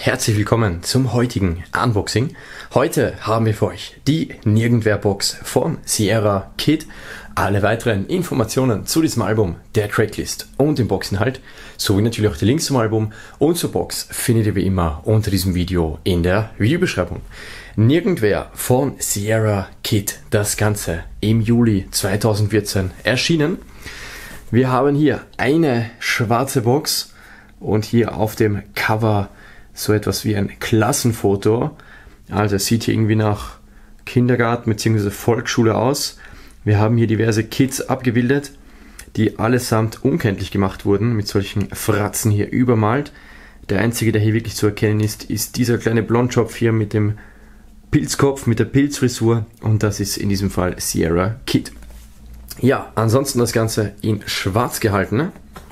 herzlich willkommen zum heutigen Unboxing. Heute haben wir für euch die Nirgendwer-Box von Sierra Kid. Alle weiteren Informationen zu diesem Album, der Tracklist und dem Boxinhalt, sowie natürlich auch die Links zum Album und zur Box findet ihr wie immer unter diesem Video in der Videobeschreibung. Nirgendwer von Sierra Kid, das Ganze im Juli 2014 erschienen. Wir haben hier eine schwarze Box und hier auf dem Cover so etwas wie ein Klassenfoto. Also es sieht hier irgendwie nach Kindergarten bzw. Volksschule aus. Wir haben hier diverse Kids abgebildet, die allesamt unkenntlich gemacht wurden, mit solchen Fratzen hier übermalt. Der einzige, der hier wirklich zu erkennen ist, ist dieser kleine Blondschopf hier mit dem Pilzkopf, mit der Pilzfrisur, und das ist in diesem Fall Sierra Kid. Ja, ansonsten das Ganze in schwarz gehalten.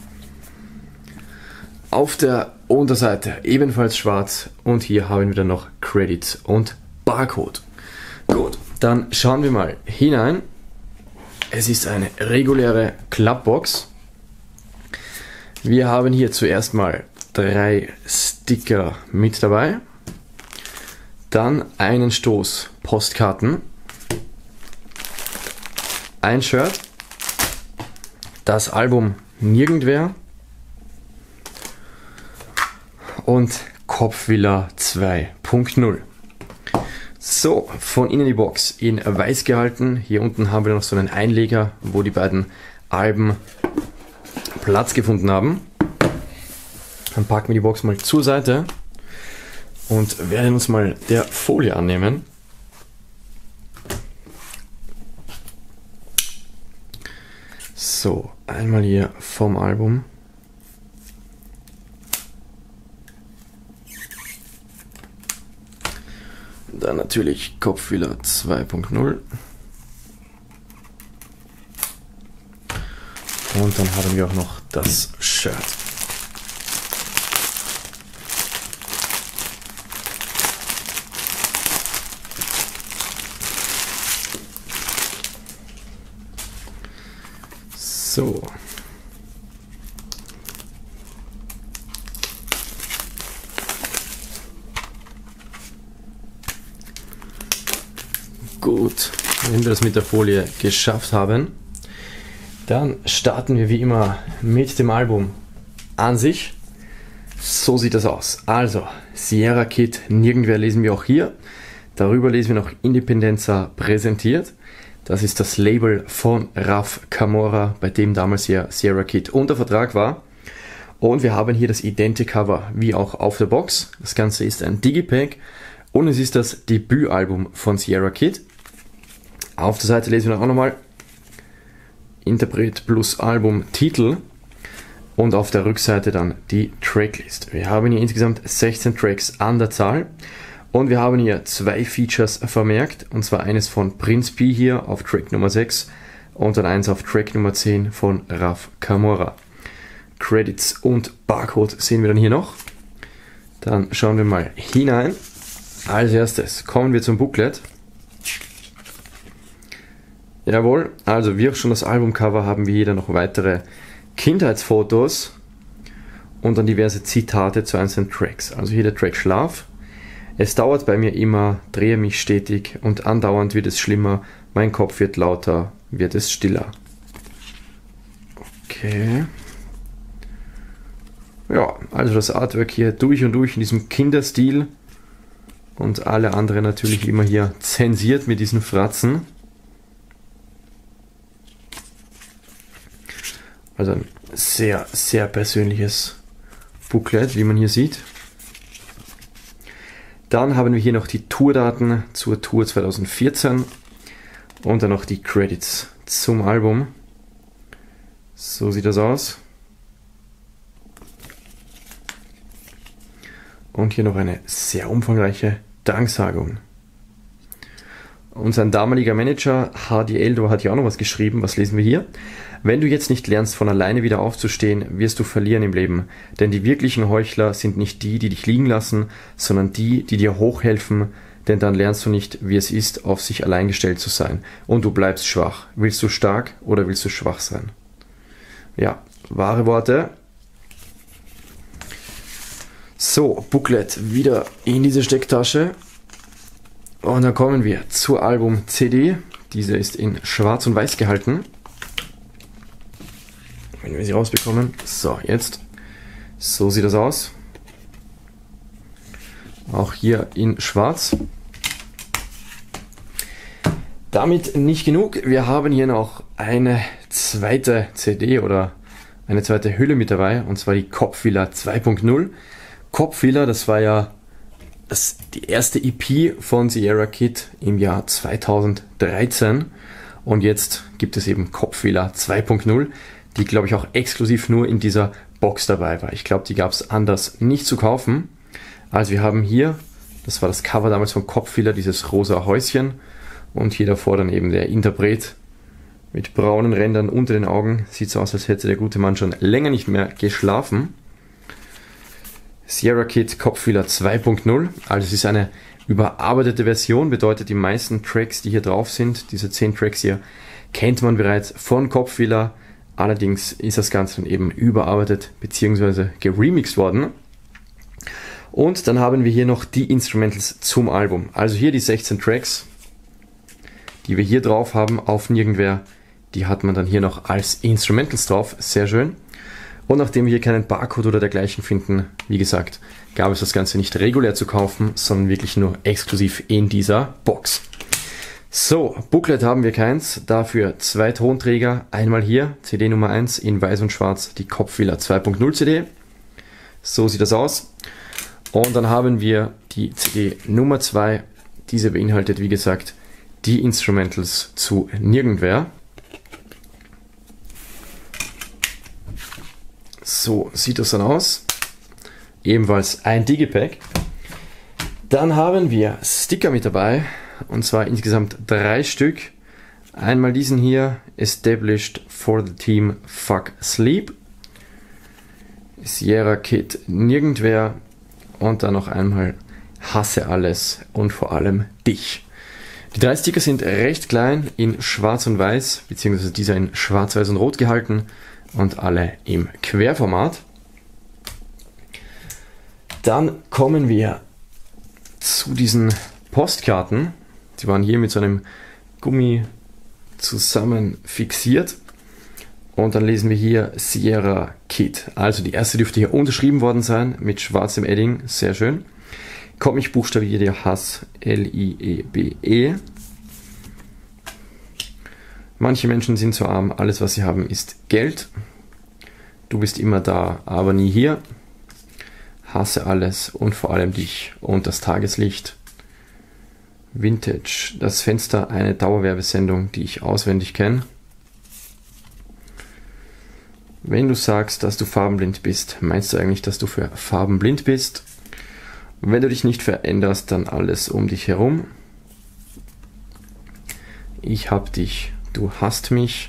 Auf der Unterseite ebenfalls schwarz und hier haben wir dann noch Credits und Barcode. Gut, dann schauen wir mal hinein. Es ist eine reguläre Klappbox. Wir haben hier zuerst mal 3 Sticker mit dabei. Dann einen Stoß Postkarten. Ein Shirt. Das Album Nirgendwer. Und Kopfvilla 2.0. So, von innen die Box in weiß gehalten. Hier unten haben wir noch so einen Einleger, wo die beiden Alben Platz gefunden haben. Dann packen wir die Box mal zur Seite und werden uns mal der Folie annehmen. So, einmal hier vom Album. Dann natürlich Kopfvilla 2.0. Und dann haben wir auch noch das Shirt. So. Gut, wenn wir das mit der Folie geschafft haben, dann starten wir wie immer mit dem Album an sich. So sieht das aus. Also, Sierra Kid, Nirgendwer lesen wir auch hier. Darüber lesen wir noch Independenza präsentiert. Das ist das Label von Raf Camora, bei dem damals ja Sierra Kid unter Vertrag war. Und wir haben hier das Identi-Cover wie auch auf der Box. Das Ganze ist ein Digipack und es ist das Debütalbum von Sierra Kid. Auf der Seite lesen wir auch nochmal Interpret plus Album Titel und auf der Rückseite dann die Tracklist. Wir haben hier insgesamt 16 Tracks an der Zahl und wir haben hier 2 Features vermerkt, und zwar eines von Prince P hier auf Track Nummer 6 und dann eins auf Track Nummer 10 von Raf Camora. Credits und Barcode sehen wir dann hier noch. Dann schauen wir mal hinein. Als erstes kommen wir zum Booklet. Jawohl, also wie auch schon das Albumcover haben wir hier dann noch weitere Kindheitsfotos und dann diverse Zitate zu einzelnen Tracks. Also hier der Track Schlaf. Es dauert bei mir immer, drehe mich stetig und andauernd wird es schlimmer, mein Kopf wird lauter, wird es stiller. Okay. Ja, also das Artwork hier durch und durch in diesem Kinderstil und alle anderen natürlich immer hier zensiert mit diesen Fratzen. Also ein sehr, sehr persönliches Booklet, wie man hier sieht. Dann haben wir hier noch die Tourdaten zur Tour 2014 und dann noch die Credits zum Album. So sieht das aus. Und hier noch eine sehr umfangreiche Danksagung. Und sein damaliger Manager Hardy Eldo hat ja auch noch was geschrieben. Was lesen wir hier? Wenn du jetzt nicht lernst, von alleine wieder aufzustehen, wirst du verlieren im Leben. Denn die wirklichen Heuchler sind nicht die, die dich liegen lassen, sondern die, die dir hochhelfen. Denn dann lernst du nicht, wie es ist, auf sich allein gestellt zu sein. Und du bleibst schwach. Willst du stark oder willst du schwach sein? Ja, wahre Worte. So, Booklet wieder in diese Stecktasche. Und dann kommen wir zur Album-CD. Diese ist in schwarz und weiß gehalten. Wenn wir sie rausbekommen. So, jetzt. So sieht das aus. Auch hier in schwarz. Damit nicht genug. Wir haben hier noch eine zweite CD oder eine zweite Hülle mit dabei. Und zwar die Kopfwiller 2.0. Kopfwiller, das war ja die erste EP von Sierra Kid im Jahr 2013. Und jetzt gibt es eben Kopfwiller 2.0, die glaube ich auch exklusiv nur in dieser Box dabei war. Ich glaube, die gab es anders nicht zu kaufen. Also wir haben hier, das war das Cover damals von Kopfwiller, dieses rosa Häuschen. Und hier davor dann eben der Interpret mit braunen Rändern unter den Augen. Sieht so aus, als hätte der gute Mann schon länger nicht mehr geschlafen. Sierra Kid Kopfwiller 2.0, also es ist eine überarbeitete Version, bedeutet die meisten Tracks, die hier drauf sind, diese 10 Tracks hier, kennt man bereits von Kopfwiller, allerdings ist das Ganze dann eben überarbeitet bzw. geremixed worden. Und dann haben wir hier noch die Instrumentals zum Album, also hier die 16 Tracks, die wir hier drauf haben auf Nirgendwer, die hat man dann hier noch als Instrumentals drauf, sehr schön. Und nachdem wir hier keinen Barcode oder dergleichen finden, wie gesagt, gab es das Ganze nicht regulär zu kaufen, sondern wirklich nur exklusiv in dieser Box. So, Booklet haben wir keins, dafür 2 Tonträger. Einmal hier, CD Nummer 1 in weiß und schwarz, die Kopfwiller 2.0 CD. So sieht das aus. Und dann haben wir die CD Nummer 2. Diese beinhaltet, wie gesagt, die Instrumentals zu Nirgendwer. So sieht das dann aus. Ebenfalls ein Digipack. Dann haben wir Sticker mit dabei. Und zwar insgesamt 3 Stück. Einmal diesen hier, Established for the Team Fuck Sleep. Sierra Kid Nirgendwer. Und dann noch einmal Hasse alles und vor allem dich. Die 3 Sticker sind recht klein in schwarz und weiß, beziehungsweise dieser in schwarz, weiß und rot gehalten. Und alle im Querformat. Dann kommen wir zu diesen Postkarten. Sie waren hier mit so einem Gummi zusammen fixiert. Und dann lesen wir hier Sierra Kid. Also die erste dürfte hier unterschrieben worden sein mit schwarzem Edding. Sehr schön. Ich buchstabiere dir Hass, L-I-E-B-E. Manche Menschen sind so arm, alles was sie haben ist Geld. Du bist immer da, aber nie hier. Hasse alles und vor allem dich und das Tageslicht. Vintage, das Fenster, eine Dauerwerbesendung, die ich auswendig kenne. Wenn du sagst, dass du farbenblind bist, meinst du eigentlich, dass du für Farben blind bist? Wenn du dich nicht veränderst, dann alles um dich herum. Ich hab dich. Du hasst mich.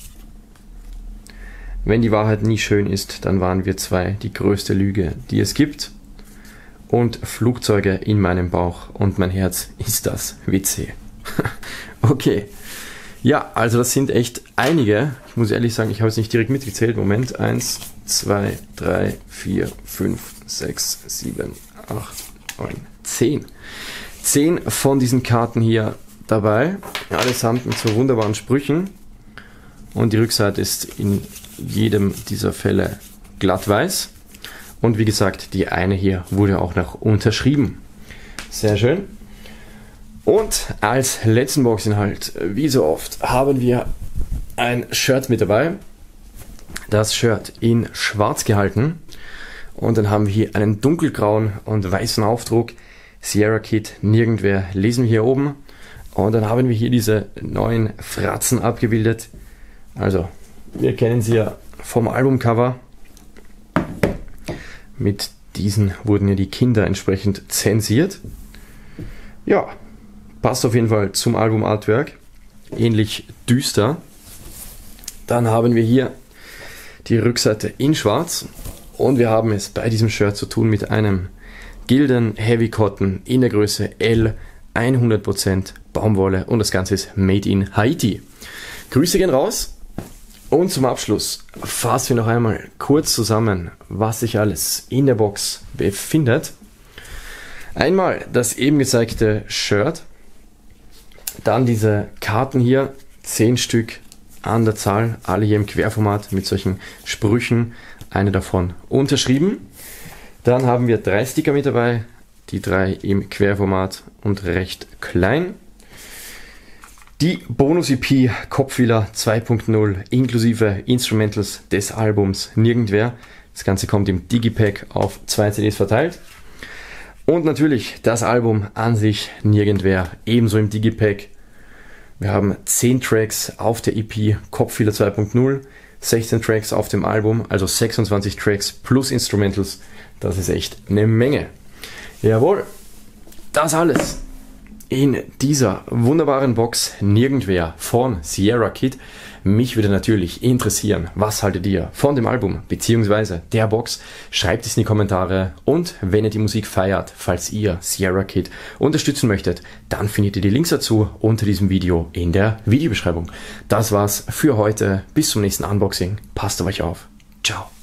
Wenn die Wahrheit nie schön ist, dann waren wir 2 die größte Lüge, die es gibt. Und Flugzeuge in meinem Bauch und mein Herz ist das WC. Okay. Ja, also das sind echt einige. Ich muss ehrlich sagen, ich habe es nicht direkt mitgezählt. Moment. 1, 2, 3, 4, 5, 6, 7, 8, 9, 10. 10 von diesen Karten hier dabei, allesamt mit so wunderbaren Sprüchen und die Rückseite ist in jedem dieser Fälle glatt weiß und wie gesagt, die eine hier wurde auch noch unterschrieben. Sehr schön. Und als letzten Boxinhalt, wie so oft, haben wir ein Shirt mit dabei. Das Shirt in schwarz gehalten und dann haben wir hier einen dunkelgrauen und weißen Aufdruck. Sierra Kid Nirgendwer lesen wir hier oben. Und dann haben wir hier diese neuen Fratzen abgebildet. Also, wir kennen sie ja vom Albumcover. Mit diesen wurden ja die Kinder entsprechend zensiert. Ja, passt auf jeden Fall zum Album-Artwork. Ähnlich düster. Dann haben wir hier die Rückseite in schwarz. Und wir haben es bei diesem Shirt zu tun mit einem Gildan Heavy Cotton in der Größe L, 100% Baumwolle und das Ganze ist made in Haiti. Grüße gehen raus Und zum Abschluss fassen wir noch einmal kurz zusammen, was sich alles in der Box befindet. Einmal das eben gezeigte Shirt, dann diese Karten hier, 10 Stück an der Zahl, alle hier im Querformat mit solchen Sprüchen, eine davon unterschrieben. Dann haben wir 3 Sticker mit dabei, die 3 im Querformat und recht klein. Die Bonus-EP Kopfhörer 2.0 inklusive Instrumentals des Albums Nirgendwer. Das Ganze kommt im Digipack auf 2 CDs verteilt. Und natürlich das Album an sich Nirgendwer, ebenso im Digipack. Wir haben 10 Tracks auf der EP Kopfhörer 2.0, 16 Tracks auf dem Album, also 26 Tracks plus Instrumentals. Das ist echt eine Menge. Jawohl, das alles in dieser wunderbaren Box Nirgendwer von Sierra Kid. Mich würde natürlich interessieren, was haltet ihr von dem Album bzw. der Box? Schreibt es in die Kommentare und wenn ihr die Musik feiert, falls ihr Sierra Kid unterstützen möchtet, dann findet ihr die Links dazu unter diesem Video in der Videobeschreibung. Das war's für heute. Bis zum nächsten Unboxing. Passt auf euch auf. Ciao.